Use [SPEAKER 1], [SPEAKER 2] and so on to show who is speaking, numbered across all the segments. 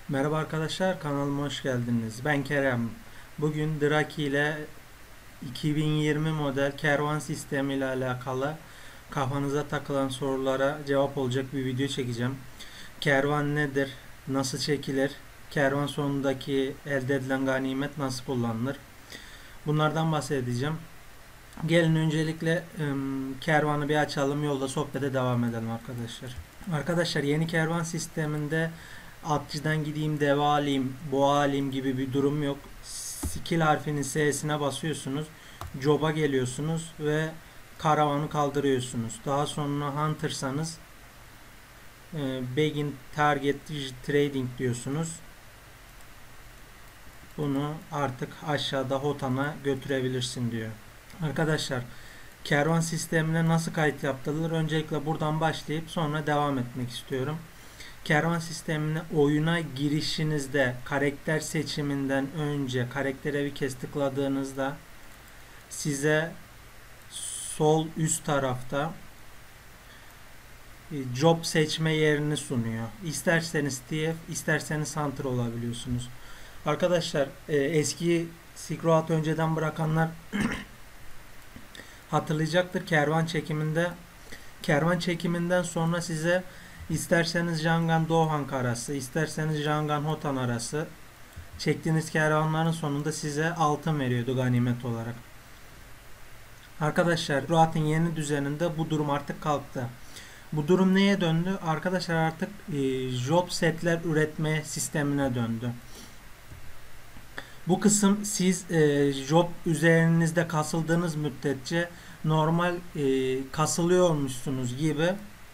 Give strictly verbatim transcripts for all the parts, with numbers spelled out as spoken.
[SPEAKER 1] Merhaba arkadaşlar, kanalıma hoş geldiniz. Ben Kerem. Bugün Draki ile iki bin yirmi model kervan sistemi ile alakalı kafanıza takılan sorulara cevap olacak bir video çekeceğim. Kervan nedir? Nasıl çekilir? Kervan sonundaki elde edilen ganimet nasıl kullanılır? Bunlardan bahsedeceğim. Gelin öncelikle ım, kervanı bir açalım, yolda sohbete devam edelim arkadaşlar. Arkadaşlar yeni kervan sisteminde atçıdan gideyim, deve alayım, boğa alayım gibi bir durum yok. Skill harfinin S'sine basıyorsunuz. Job'a geliyorsunuz ve karavanı kaldırıyorsunuz. Daha sonra Hunter'sanız e, Begin Target Trading diyorsunuz. Bunu artık aşağıda Hotan'a götürebilirsin diyor. Arkadaşlar kervan sistemine nasıl kayıt yaptırılır? Öncelikle buradan başlayıp sonra devam etmek istiyorum. Kervan sistemine oyuna girişinizde karakter seçiminden önce karaktere bir kez tıkladığınızda size sol üst tarafta job seçme yerini sunuyor. İsterseniz T F, isterseniz Hunter olabiliyorsunuz. Arkadaşlar eski Silk Road önceden bırakanlar hatırlayacaktır. Kervan çekiminde kervan çekiminden sonra size isterseniz Jangan Doğank arası, isterseniz Jangan Hotan arası çektiğiniz kervanların sonunda size altın veriyordu ganimet olarak. Arkadaşlar Ruat'ın yeni düzeninde bu durum artık kalktı. Bu durum neye döndü? Arkadaşlar artık e, job setler üretme sistemine döndü. Bu kısım siz e, job üzerinizde kasıldığınız müddetçe normal e, kasılıyormuşsunuz gibi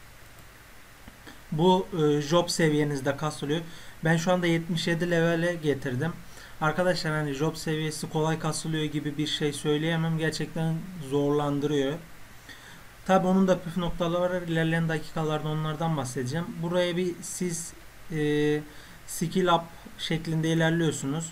[SPEAKER 1] bu e, job seviyenizde kasılıyor. Ben şu anda yetmiş yedi levele getirdim. Arkadaşlar hani job seviyesi kolay kasılıyor gibi bir şey söyleyemem. Gerçekten zorlandırıyor. Tabi onun da püf noktaları var. İlerleyen dakikalarda onlardan bahsedeceğim. Buraya bir siz e, skill up şeklinde ilerliyorsunuz.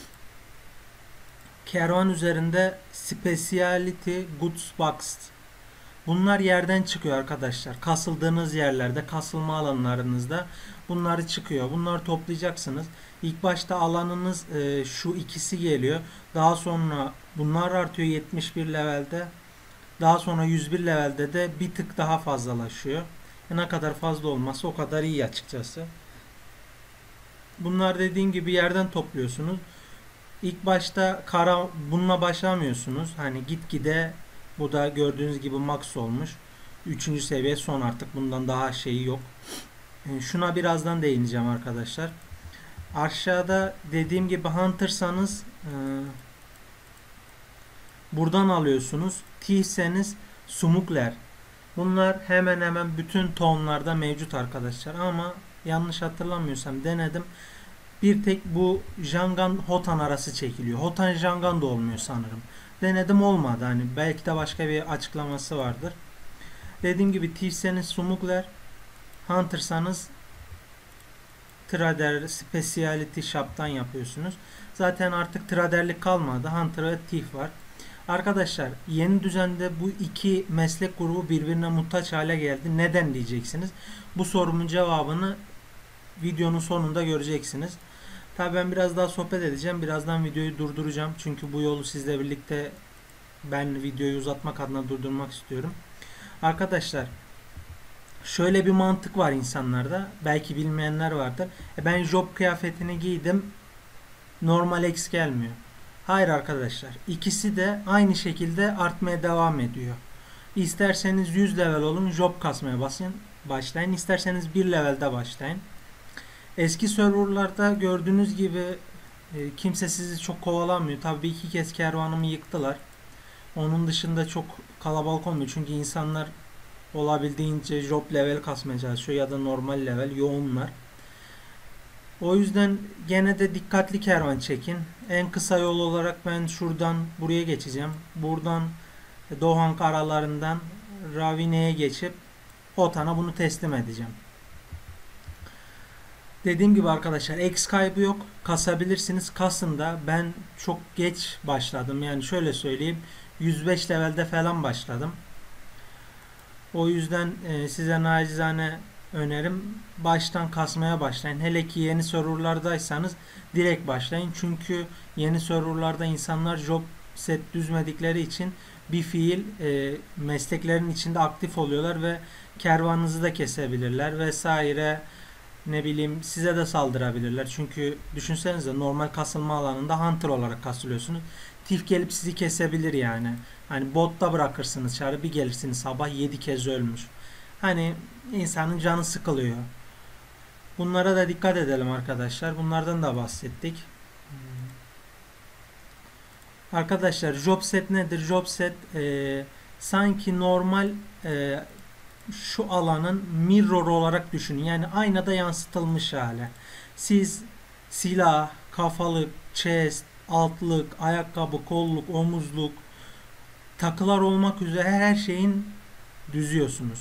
[SPEAKER 1] Kervan üzerinde Speciality Goods Box. Bunlar yerden çıkıyor arkadaşlar. Kasıldığınız yerlerde, kasılma alanlarınızda bunları çıkıyor. Bunları toplayacaksınız. İlk başta alanınız e, şu ikisi geliyor. Daha sonra bunlar artıyor yetmiş bir levelde. Daha sonra yüz bir levelde de bir tık daha fazlalaşıyor. E ne kadar fazla olması o kadar iyi açıkçası. Bunlar dediğim gibi yerden topluyorsunuz. İlk başta kara bununla başlamıyorsunuz. Hani gitgide bu da gördüğünüz gibi max olmuş. Üçüncü seviye son, artık bundan daha şeyi yok. E, şuna birazdan değineceğim arkadaşlar. Aşağıda dediğim gibi Hunter'sanız e, buradan alıyorsunuz. Thief'seniz Smugler. Bunlar hemen hemen bütün tonlarda mevcut arkadaşlar. Ama yanlış hatırlamıyorsam denedim. Bir tek bu Jangan Hotan arası çekiliyor. Hotan Jangan da olmuyor sanırım. Denedim, olmadı. Hani belki de başka bir açıklaması vardır. Dediğim gibi Thief'seniz Smugler, Hunter'sanız Trader Speciality Shop'tan yapıyorsunuz. Zaten artık traderlik kalmadı. Hunter ve Thief var. Arkadaşlar yeni düzende bu iki meslek grubu birbirine muhtaç hale geldi. Neden diyeceksiniz? Bu sorumun cevabını videonun sonunda göreceksiniz. Tabii ben biraz daha sohbet edeceğim. Birazdan videoyu durduracağım. Çünkü bu yolu sizle birlikte ben videoyu uzatmak adına durdurmak istiyorum. Arkadaşlar şöyle bir mantık var insanlarda. Belki bilmeyenler vardır. E ben job kıyafetini giydim. Normal X gelmiyor. Hayır arkadaşlar. İkisi de aynı şekilde artmaya devam ediyor. İsterseniz yüz level olun, job kasmaya basın, başlayın. İsterseniz bir levelde başlayın. Eski serverlarda gördüğünüz gibi e, kimse sizi çok kovalamıyor. Tabii iki kez kervanımı yıktılar. Onun dışında çok kalabalık olmuyor. Çünkü insanlar olabildiğince job level kasmaya çalışıyor ya da normal level yoğunlar. O yüzden gene de dikkatli kervan çekin. En kısa yol olarak ben şuradan buraya geçeceğim. Buradan Doğank aralarından Ravine'ye geçip Hotan'a bunu teslim edeceğim. Dediğim gibi arkadaşlar X kaybı yok. Kasabilirsiniz. Kasın da ben çok geç başladım. Yani şöyle söyleyeyim. yüz beş levelde falan başladım. O yüzden e, size nacizane önerim baştan kasmaya başlayın. Hele ki yeni serverlardaysanız direkt başlayın. Çünkü yeni serverlarda insanlar job set düzmedikleri için bir fiil e, mesleklerin içinde aktif oluyorlar ve kervanınızı da kesebilirler vesaire, ne bileyim size de saldırabilirler. Çünkü düşünsenize, normal kasılma alanında hunter olarak kasılıyorsunuz. Tif gelip sizi kesebilir yani. Hani botta bırakırsınız çarı, bir gelirsiniz sabah yedi kez ölmüş. Hani insanın canı sıkılıyor. Bunlara da dikkat edelim arkadaşlar. Bunlardan da bahsettik. Arkadaşlar job set nedir? Job set e, sanki normal e, şu alanın mirror olarak düşünün. Yani aynada yansıtılmış hali. Siz silah, kafalık, chest, altlık, ayakkabı, kolluk, omuzluk, takılar olmak üzere her şeyin düzüyorsunuz.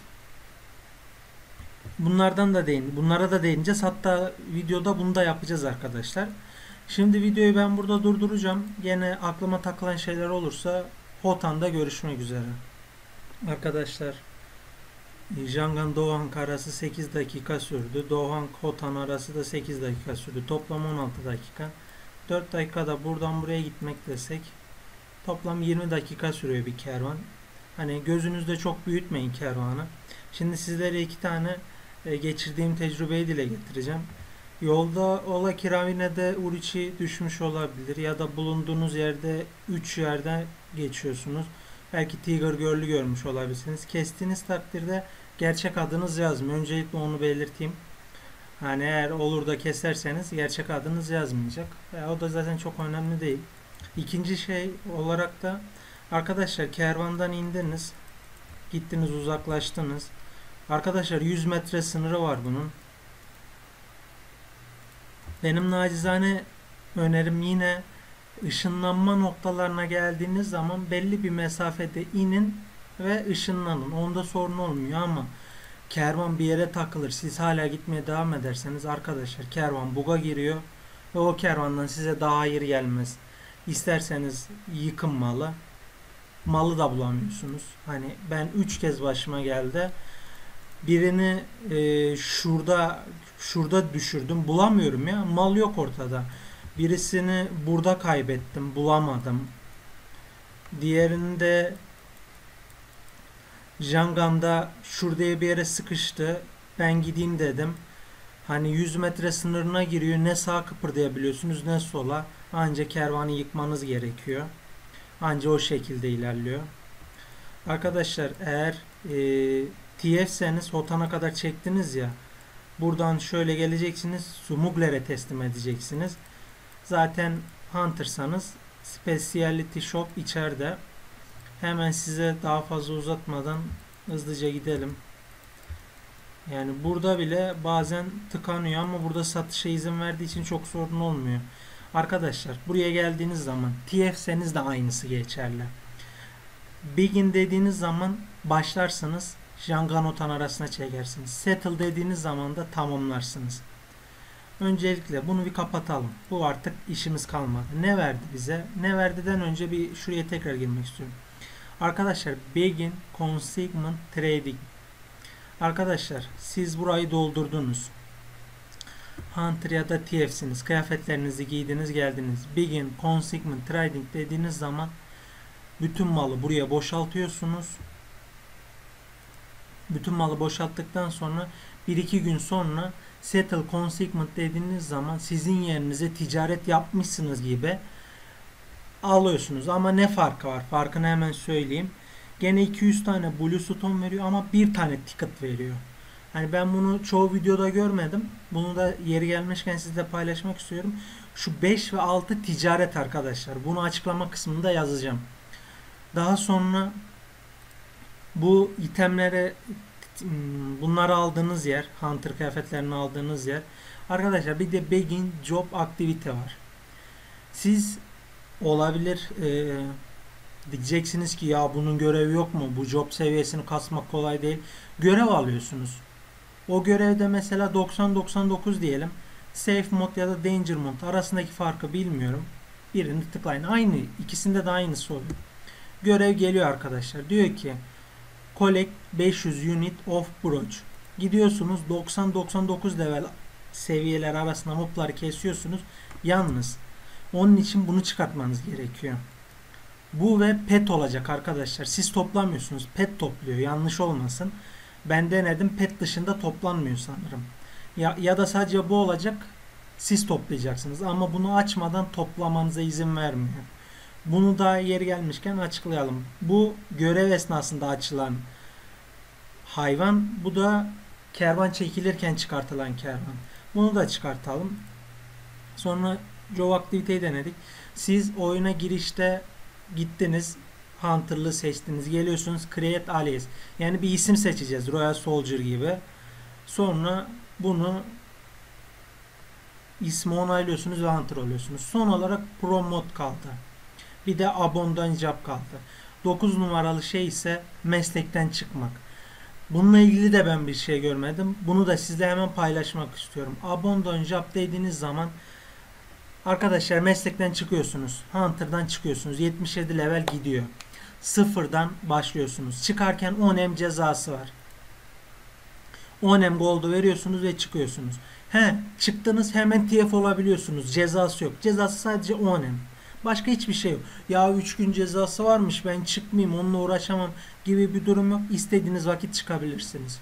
[SPEAKER 1] Bunlardan da değin, bunlara da değineceğiz. Hatta videoda bunu da yapacağız arkadaşlar. Şimdi videoyu ben burada durduracağım. Gene aklıma takılan şeyler olursa Hotan'da görüşmek üzere. Arkadaşlar, Jangan Doğan arası sekiz dakika sürdü. Doğan Hotan arası da sekiz dakika sürdü. Toplam on altı dakika. dört dakikada buradan buraya gitmek desek toplam yirmi dakika sürüyor bir kervan. Hani gözünüzde çok büyütmeyin kervanı. Şimdi sizlere iki tane e, geçirdiğim tecrübeyi dile getireceğim. Yolda ola ki Ravine'de Uriçi düşmüş olabilir ya da bulunduğunuz yerde üç yerde geçiyorsunuz. Belki Tiger Girl'ü görmüş olabilirsiniz. Kestiğiniz takdirde gerçek adınız yazmıyor. Öncelikle onu belirteyim. Hani eğer olur da keserseniz gerçek adınız yazmayacak. E, o da zaten çok önemli değil. İkinci şey olarak da arkadaşlar, kervandan indiniz. Gittiniz, uzaklaştınız. Arkadaşlar yüz metre sınırı var bunun. Benim nacizane önerim, yine ışınlanma noktalarına geldiğiniz zaman belli bir mesafede inin ve ışınlanın. Onda sorun olmuyor ama kervan bir yere takılır, siz hala gitmeye devam ederseniz arkadaşlar kervan bug'a giriyor ve o kervandan size daha hayır gelmez. İsterseniz yıkın malı. Malı da bulamıyorsunuz. Hani ben üç kez başıma geldi. Birini e, şurada şurada düşürdüm. Bulamıyorum ya. Mal yok ortada. Birisini burada kaybettim. Bulamadım. Diğerini de Jangan'da şuraya bir yere sıkıştı. Ben gideyim dedim. Hani yüz metre sınırına giriyor. Ne sağ kıpırdayabiliyorsunuz ne sola. Anca kervanı yıkmanız gerekiyor. Anca o şekilde ilerliyor. Arkadaşlar, eğer e, T F'seniz Hotan'a kadar çektiniz ya. Buradan şöyle geleceksiniz. Smuggler'e teslim edeceksiniz. Zaten Hunter'sanız Speciality Shop içeride. Hemen size daha fazla uzatmadan hızlıca gidelim. Yani burada bile bazen tıkanıyor ama burada satışa izin verdiği için çok sorun olmuyor. Arkadaşlar, buraya geldiğiniz zaman T F'seniz de aynısı geçerli. Begin dediğiniz zaman başlarsınız. Jangan Hotan arasına çekersiniz. Settle dediğiniz zaman da tamamlarsınız. Öncelikle bunu bir kapatalım. Bu artık işimiz kalmadı. Ne verdi bize? Ne verdiden önce bir şuraya tekrar girmek istiyorum. Arkadaşlar, Begin Consignment Trading. Arkadaşlar, siz burayı doldurdunuz. Hunter ya da T F'siniz. Kıyafetlerinizi giydiniz, geldiniz. Begin Consignment Trading dediğiniz zaman bütün malı buraya boşaltıyorsunuz. Bütün malı boşalttıktan sonra bir iki gün sonra Settle Consignment dediğiniz zaman sizin yerinize ticaret yapmışsınız gibi alıyorsunuz. Ama ne farkı var? Farkını hemen söyleyeyim. Gene iki yüz tane Blue Stone veriyor ama bir tane ticket veriyor. Hani ben bunu çoğu videoda görmedim. Bunu da yeri gelmişken sizle paylaşmak istiyorum. Şu beş ve altı ticaret arkadaşlar. Bunu açıklama kısmında yazacağım. Daha sonra bu itemleri, bunları aldığınız yer, Hunter kıyafetlerini aldığınız yer. Arkadaşlar, bir de Begin Job aktivite var. Siz olabilir e, diyeceksiniz ki ya bunun görevi yok mu? Bu job seviyesini kasmak kolay değil. Görev alıyorsunuz. O görevde mesela doksan doksan dokuz diyelim. Safe mod ya da Danger mod arasındaki farkı bilmiyorum. Birini tıklayın. Aynı. İkisinde de aynısı oluyor. Görev geliyor arkadaşlar. Diyor ki Collect beş yüz unit of brooch. Gidiyorsunuz doksan doksan dokuz level seviyeler arasında mobları kesiyorsunuz. Yalnız onun için bunu çıkartmanız gerekiyor. Bu ve pet olacak arkadaşlar. Siz toplamıyorsunuz. Pet topluyor. Yanlış olmasın. Ben denedim. Pet dışında toplanmıyor sanırım. Ya, ya da sadece bu olacak. Siz toplayacaksınız. Ama bunu açmadan toplamanıza izin vermiyor. Bunu da yeri gelmişken açıklayalım. Bu görev esnasında açılan hayvan. Bu da kervan çekilirken çıkartılan kervan. Bunu da çıkartalım. Sonra Job aktiviteyi denedik. Siz oyuna girişte gittiniz. Hunter'lı seçtiniz. Geliyorsunuz Create Alias. Yani bir isim seçeceğiz. Royal Soldier gibi. Sonra bunu ismi onaylıyorsunuz ve Hunter oluyorsunuz. Son olarak Pro Mod kaldı. Bir de Abandon Job kaldı. dokuz numaralı şey ise meslekten çıkmak. Bununla ilgili de ben bir şey görmedim. Bunu da sizle hemen paylaşmak istiyorum. Abandon Job dediğiniz zaman arkadaşlar meslekten çıkıyorsunuz. Hunter'dan çıkıyorsunuz. yetmiş yedi level gidiyor. Sıfırdan başlıyorsunuz. Çıkarken on M cezası var. on M gold'u veriyorsunuz ve çıkıyorsunuz. He, çıktınız hemen T F olabiliyorsunuz. Cezası yok. Cezası sadece on M. Başka hiçbir şey yok. Ya üç gün cezası varmış ben çıkmayayım onunla uğraşamam gibi bir durum yok. İstediğiniz vakit çıkabilirsiniz.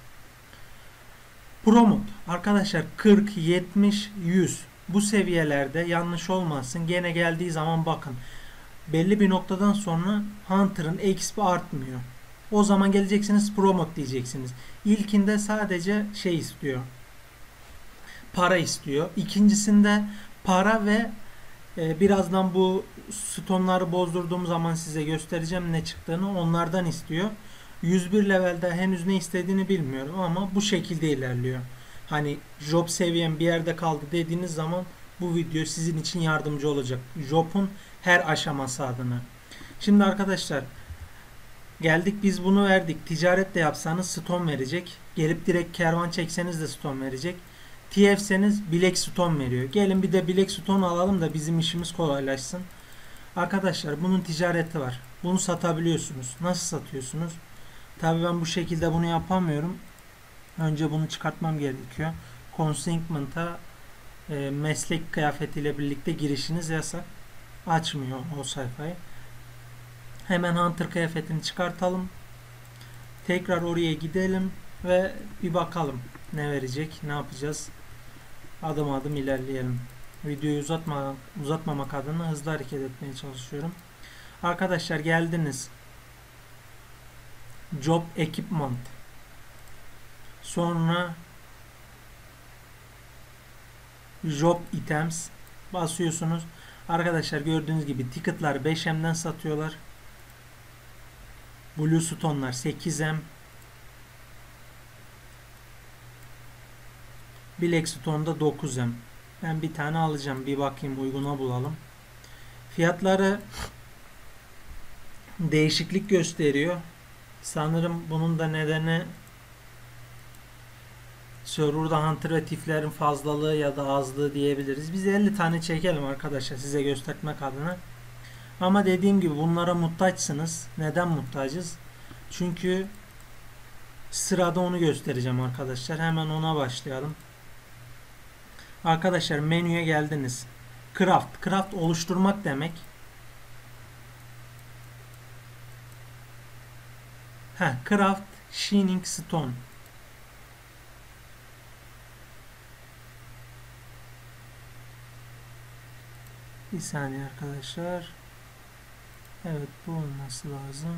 [SPEAKER 1] Pro mod. Arkadaşlar kırk, yetmiş, yüz. Bu seviyelerde yanlış olmasın. Gene geldiği zaman bakın. Belli bir noktadan sonra Hunter'ın X P artmıyor. O zaman geleceksiniz Pro mod diyeceksiniz. İlkinde sadece şey istiyor. Para istiyor. İkincisinde para ve e, birazdan bu stonları bozdurduğum zaman size göstereceğim ne çıktığını. Onlardan istiyor. yüz bir levelde henüz ne istediğini bilmiyorum ama bu şekilde ilerliyor. Hani job seviyem bir yerde kaldı dediğiniz zaman bu video sizin için yardımcı olacak. Job'un her aşaması adına. Şimdi arkadaşlar geldik biz bunu verdik. Ticaret de yapsanız stone verecek. Gelip direkt kervan çekseniz de stone verecek. T F'seniz bilek stone veriyor. Gelin bir de bilek stone alalım da bizim işimiz kolaylaşsın. Arkadaşlar bunun ticareti var. Bunu satabiliyorsunuz. Nasıl satıyorsunuz? Tabii ben bu şekilde bunu yapamıyorum. Önce bunu çıkartmam gerekiyor. Consignment'a e, meslek kıyafetiyle birlikte girişiniz yasak. Açmıyor o sayfayı. Hemen Hunter kıyafetini çıkartalım. Tekrar oraya gidelim ve bir bakalım ne verecek, ne yapacağız. Adım adım ilerleyelim. Videoyu uzatma, uzatmamak adına hızlı hareket etmeye çalışıyorum. Arkadaşlar geldiniz. Job Equipment. Sonra Job Items basıyorsunuz. Arkadaşlar gördüğünüz gibi ticket'lar beş M'den satıyorlar. Blue Stone'lar sekiz M. Black Stone'da dokuz M. Ben bir tane alacağım. Bir bakayım uyguna bulalım. Fiyatları değişiklik gösteriyor. Sanırım bunun da nedeni serverda Hunter ve Thief'lerin fazlalığı ya da azlığı diyebiliriz. Biz elli tane çekelim arkadaşlar size göstermek adına. Ama dediğim gibi bunlara muhtaçsınız. Neden muhtacız? Çünkü sırada onu göstereceğim arkadaşlar. Hemen ona başlayalım. Arkadaşlar menüye geldiniz. Craft. Craft oluşturmak demek. Heh, Craft Shining Stone. Bir saniye arkadaşlar. Evet bu olması lazım.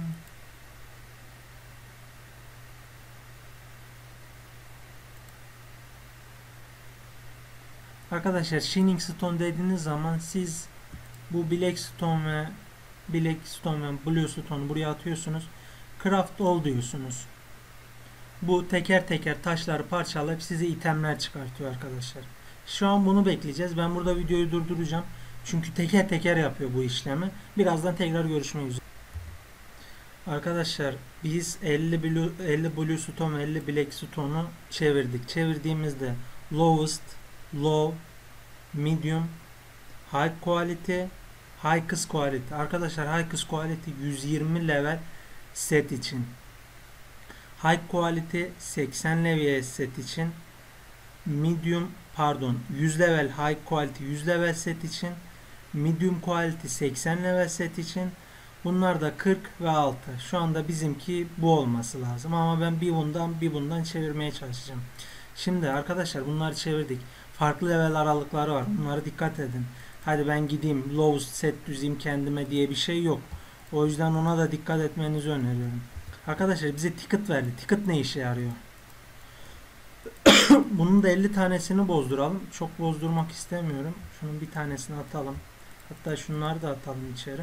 [SPEAKER 1] Arkadaşlar Shining Stone dediğiniz zaman siz bu Black Stone ve Black Stone ve Blue Stone buraya atıyorsunuz. Craft all diyorsunuz. Bu teker teker taşları parçalayıp size itemler çıkartıyor arkadaşlar. Şu an bunu bekleyeceğiz. Ben burada videoyu durduracağım. Çünkü teker teker yapıyor bu işlemi. Birazdan tekrar görüşmek üzere. Arkadaşlar biz elli Blue, elli Blue Stone ve elli Black Stone'u çevirdik. Çevirdiğimizde lowest, low, medium, high quality, highest quality. Arkadaşlar highest quality yüz yirmi level set için. High quality seksen level set için, medium pardon yüz level high quality yüz level set için, medium quality seksen level set için, bunlar da kırk ve altı. Şu anda bizimki bu olması lazım ama ben bir bundan bir bundan çevirmeye çalışacağım. Şimdi arkadaşlar bunları çevirdik. Farklı level aralıkları var. Bunlara dikkat edin. Hadi ben gideyim low set düzeyim kendime diye bir şey yok. O yüzden ona da dikkat etmenizi öneriyorum. Arkadaşlar bize ticket verdi. Ticket ne işe yarıyor? Bunun da elli tanesini bozduralım. Çok bozdurmak istemiyorum. Şunun bir tanesini atalım. Hatta şunları da atalım içeri.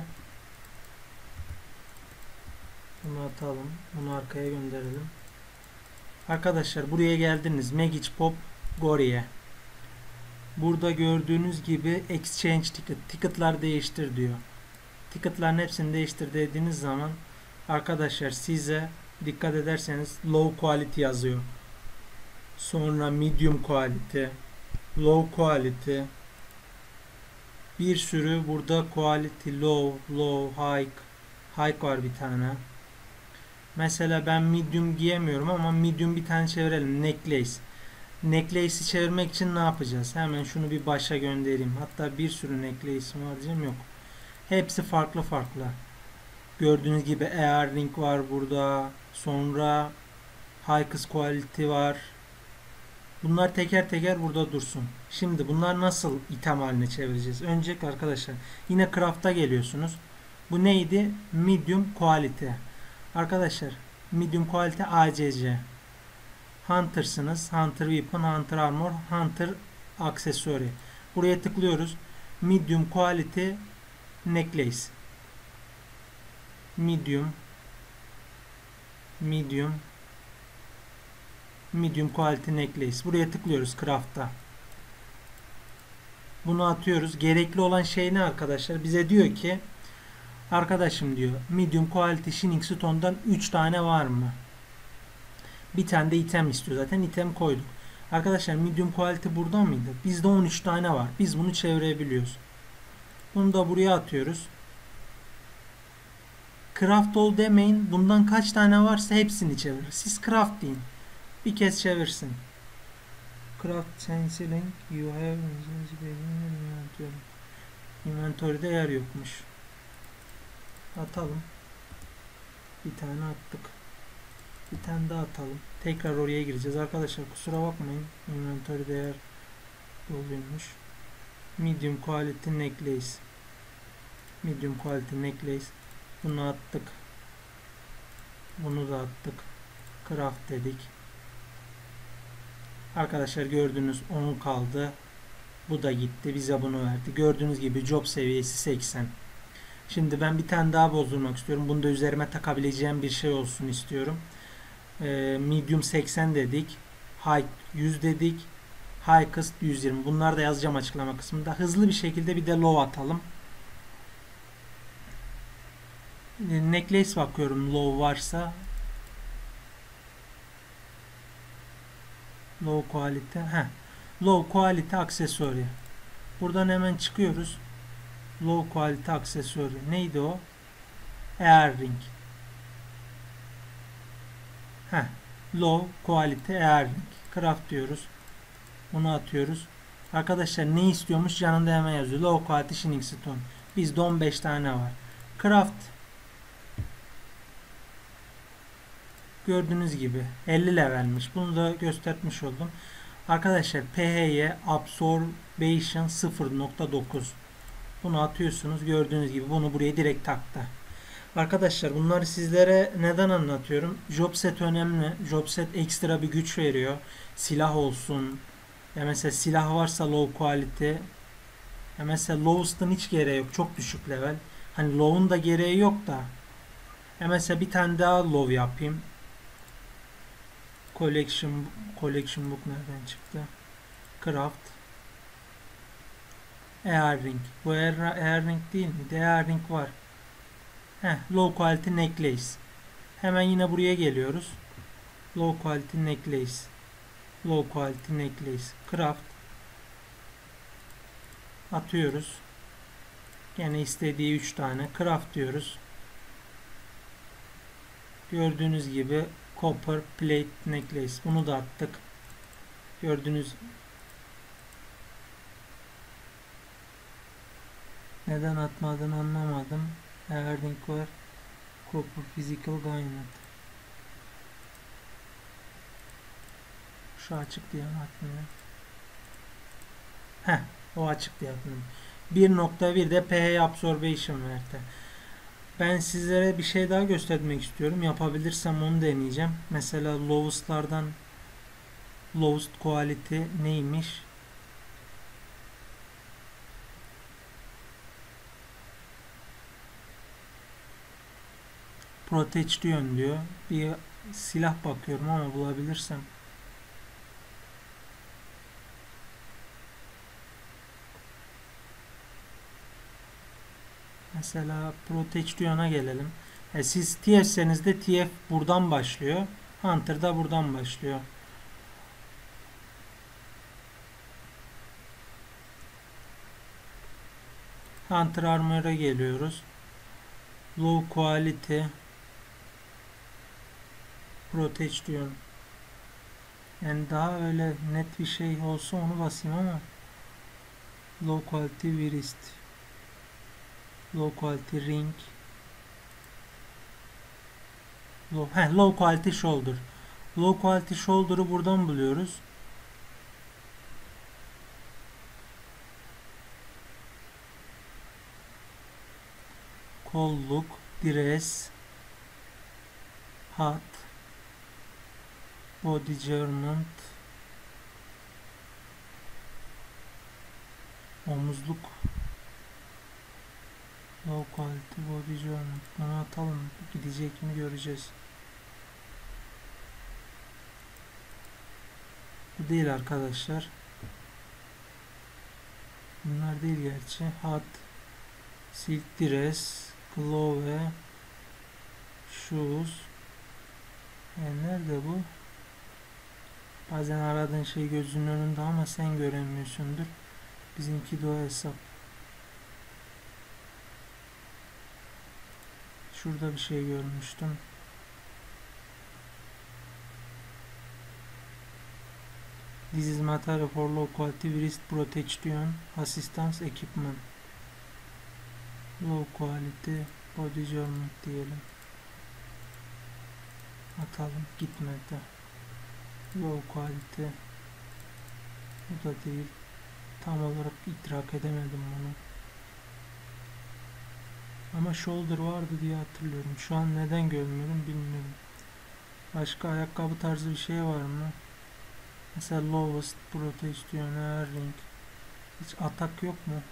[SPEAKER 1] Bunu atalım. Bunu arkaya gönderelim. Arkadaşlar buraya geldiniz. Magic Pop Gory'e. Burada gördüğünüz gibi Exchange Ticket. Ticket'lar değiştir diyor. Ticket'ların hepsini değiştir dediğiniz zaman arkadaşlar size dikkat ederseniz low quality yazıyor. Sonra medium quality, low quality, bir sürü burada quality, low, low, high, high var bir tane. Mesela ben medium giyemiyorum ama medium bir tane çevirelim. Necklace. Necklace'i çevirmek için ne yapacağız? Hemen şunu bir başa göndereyim. Hatta bir sürü necklace'im var diyeceğim, yok. Hepsi farklı farklı. Gördüğünüz gibi earring var burada. Sonra high quality var. Bunlar teker teker burada dursun. Şimdi bunlar nasıl item haline çevireceğiz? Öncelikle arkadaşlar yine craft'a geliyorsunuz. Bu neydi? Medium quality. Arkadaşlar medium quality A C C. Hunter'sınız. Hunter weapon, hunter armor, hunter accessory. Buraya tıklıyoruz. Medium quality necklace. Medium medium medium quality necklace. Buraya tıklıyoruz craft'ta. Bunu atıyoruz. Gerekli olan şey ne arkadaşlar? Bize diyor ki arkadaşım diyor medium quality shining stone'dan üç tane var mı? Bir tane de item istiyor. Zaten item koyduk. Arkadaşlar medium quality burada mıydı? Bizde on üç tane var. Biz bunu çevirebiliyoruz. Bunu da buraya atıyoruz. Craft all demeyin. Bundan kaç tane varsa hepsini çevirir. Siz craft deyin. Bir kez çevirsin. Craft canceling you have inventory'de yer yokmuş. Atalım. Bir tane attık. Bir tane daha atalım. Tekrar oraya gireceğiz. Arkadaşlar kusura bakmayın. Inventory'de yer doluymuş. Medium quality necklace. Medium quality necklace. Bunu attık. Bunu da attık. Craft dedik. Arkadaşlar gördüğünüz on kaldı. Bu da gitti. Bize bunu verdi. Gördüğünüz gibi job seviyesi seksen. Şimdi ben bir tane daha bozdurmak istiyorum. Bunu da üzerime takabileceğim bir şey olsun istiyorum. Ee, medium seksen dedik. High yüz dedik. Highest yüz yirmi. Bunları da yazacağım açıklama kısmında. Hızlı bir şekilde bir de low atalım. Necklace bakıyorum low varsa. Low quality. Heh. Low quality aksesuarı. Buradan hemen çıkıyoruz. Low quality aksesuarı. Neydi o? Earring. Heh. Low quality earring. Craft diyoruz. Bunu atıyoruz. Arkadaşlar ne istiyormuş? Yanında hemen yazıyor. Low quality shining stone. Bizde on beş tane var. Craft. Gördüğünüz gibi elli levelmiş. Bunu da göstermiş oldum. Arkadaşlar P H Y Absorption sıfır nokta dokuz. Bunu atıyorsunuz. Gördüğünüz gibi bunu buraya direkt taktı. Arkadaşlar bunları sizlere neden anlatıyorum? Job set önemli. Job set ekstra bir güç veriyor. Silah olsun. Ya mesela silah varsa low quality. Ya mesela lowest'ın hiç gereği yok. Çok düşük level. Hani low'un da gereği yok da. Ya mesela bir tane daha low yapayım. Collection Collection Book nereden çıktı? Craft. Earring. Bu earring değil mi? Earring var. Heh, low quality necklace. Hemen yine buraya geliyoruz. Low quality necklace. Low quality necklace. Craft. Atıyoruz. Gene istediği üç tane. Craft diyoruz. Gördüğünüz gibi Copper Plate Necklace. Bunu da attık. Gördüğünüz neden atmadığını anlamadım. Earring var. Copper Physical Gaynet. Şu açık diye atmıyor. Heh, o açık diye atmıyor. bir nokta bir de pH Absorption verdi. Ben sizlere bir şey daha göstermek istiyorum. Yapabilirsem onu deneyeceğim. Mesela lowest'lardan lowest quality neymiş? Protection diyor. Bir silah bakıyorum ama bulabilirsem. Mesela Protection'a gelelim. E siz T F'seniz de T F buradan başlıyor. Hunter da buradan başlıyor. Hunter Armor'a geliyoruz. Low Quality Protection. Yani daha öyle net bir şey olsa onu basayım ama Low Quality Wrist, Low Quality Ring, Low, heh, Low Quality Shoulder. Low Quality Shoulder'ı buradan buluyoruz. Kolluk, dress, hat, body garment, omuzluk, low quality body garment. Bunu atalım. Gidecek mi göreceğiz. Bu değil arkadaşlar. Bunlar değil gerçi. Hat, silk dress, glove, shoes. Yani nerede bu? Bazen aradığın şey gözünün önünde ama sen göremiyorsundur. Bizimki de o hesap. Şurada bir şey görmüştüm. This is material for low quality wrist protection assistance equipment. Low quality body garment diyelim. Atalım, gitmedi. Low quality. Bu da değil. Tam olarak idrak edemedim bunu. Ama shoulder vardı diye hatırlıyorum. Şu an neden görmüyorum bilmiyorum. Başka ayakkabı tarzı bir şey var mı? Mesela lowest protection, ring. Hiç atak yok mu?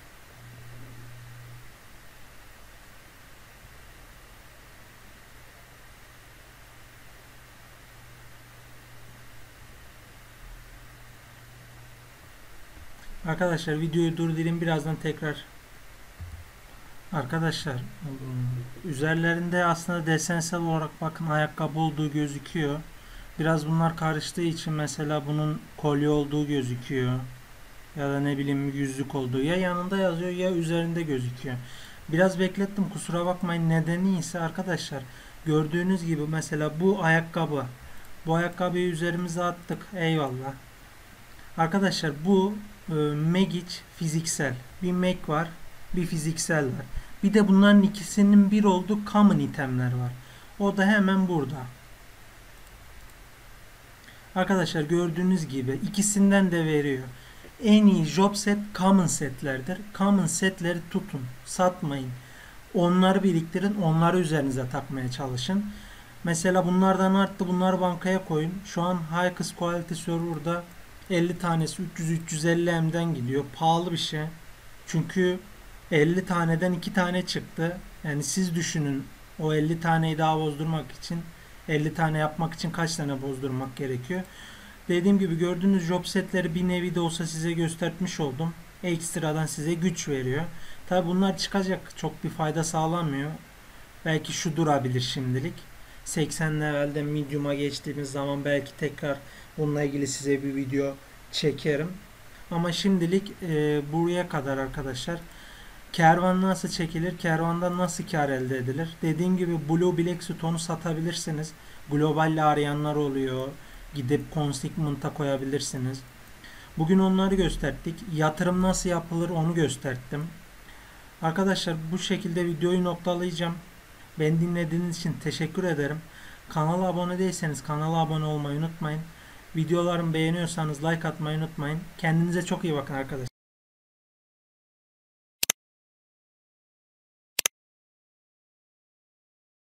[SPEAKER 1] Arkadaşlar videoyu durdurayım, birazdan tekrar. Arkadaşlar üzerlerinde aslında desensel olarak bakın ayakkabı olduğu gözüküyor. Biraz bunlar karıştığı için mesela bunun kolye olduğu gözüküyor. Ya da ne bileyim yüzük olduğu. Ya yanında yazıyor ya üzerinde gözüküyor. Biraz beklettim, kusura bakmayın. Nedeni ise arkadaşlar gördüğünüz gibi mesela bu ayakkabı. Bu ayakkabıyı üzerimize attık. Eyvallah. Arkadaşlar bu e, Magic fiziksel. Bir Mag var. Bir fiziksel var. Bir de bunların ikisinin bir olduğu common itemler var. O da hemen burada. Arkadaşlar gördüğünüz gibi ikisinden de veriyor. En iyi job set common setlerdir. Common setleri tutun. Satmayın. Onları biriktirin. Onları üzerinize takmaya çalışın. Mesela bunlardan arttı. Bunları bankaya koyun. Şu an High Quality Server'da elli tanesi üç yüz üç yüz elli M'den gidiyor. Pahalı bir şey. Çünkü elli taneden iki tane çıktı. Yani siz düşünün, o elli taneyi daha bozdurmak için, elli tane yapmak için kaç tane bozdurmak gerekiyor. Dediğim gibi gördüğünüz job setleri bir nevi de olsa size göstermiş oldum. Ekstradan size güç veriyor. Tabi bunlar çıkacak, çok bir fayda sağlamıyor. Belki şu durabilir şimdilik. seksen levelde medium'a geçtiğimiz zaman belki tekrar bununla ilgili size bir video çekerim. Ama şimdilik e, buraya kadar arkadaşlar. Kervan nasıl çekilir? Kervandan nasıl kar elde edilir? Dediğim gibi Blue Black Stone'u satabilirsiniz. Globalle arayanlar oluyor. Gidip consignment'a koyabilirsiniz. Bugün onları gösterdik. Yatırım nasıl yapılır onu gösterdim. Arkadaşlar bu şekilde videoyu noktalayacağım. Beni dinlediğiniz için teşekkür ederim. Kanala abone değilseniz kanala abone olmayı unutmayın. Videolarımı beğeniyorsanız like atmayı unutmayın. Kendinize çok iyi bakın arkadaşlar.